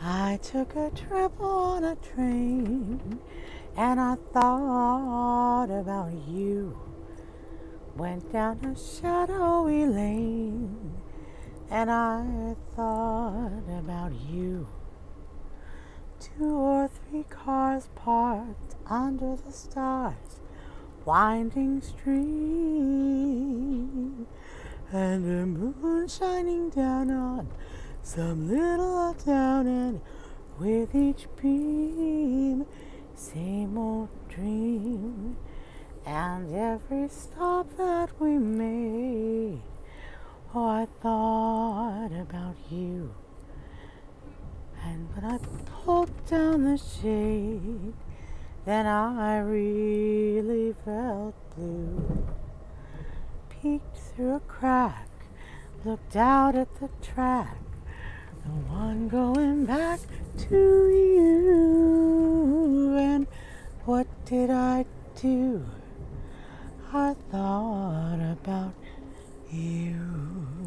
I took a trip on a train and I thought about you. Went down a shadowy lane and I thought about you. 2 or 3 cars parked under the stars, winding stream, and the moon shining down on some little town, and with each beam, same old dream. And every stop that we made, oh, I thought about you. And when I pulled down the shade, then I really felt blue. Peeked through a crack, looked out at the track, the one going back to you. And what did I do? I thought about you.